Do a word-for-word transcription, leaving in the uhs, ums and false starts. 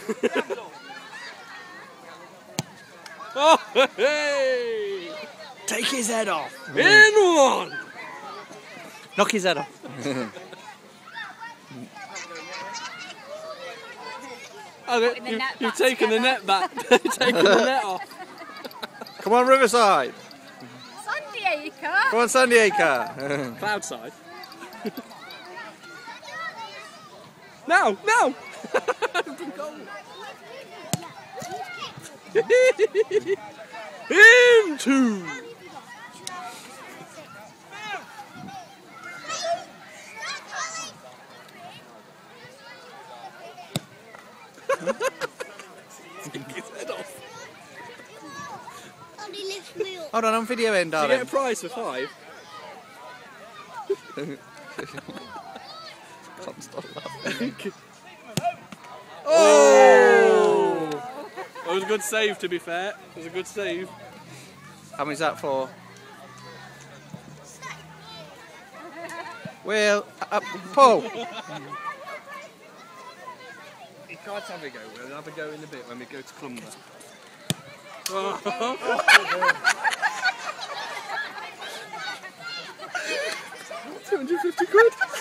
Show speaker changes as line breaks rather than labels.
Oh, hey!
Take his head off.
In one!
Knock his head off.
Oh, you, you, you've taken the net back. You've taken the net off.
Come on, Riverside.
Sandy Acre.
Come on, Sandy Acre.
Cloudside. No, no! In two! Take his head off.
Hold on, I'm videoing,
Do you
darling.
get a prize for five?
Can't stop laughing.
Oh! That was a good save, to be fair. It was a good save.
How many's that for? Will, uh, Paul.
You can't have a go. We'll have a go in a bit when we go to Clumber. two hundred fifty quid.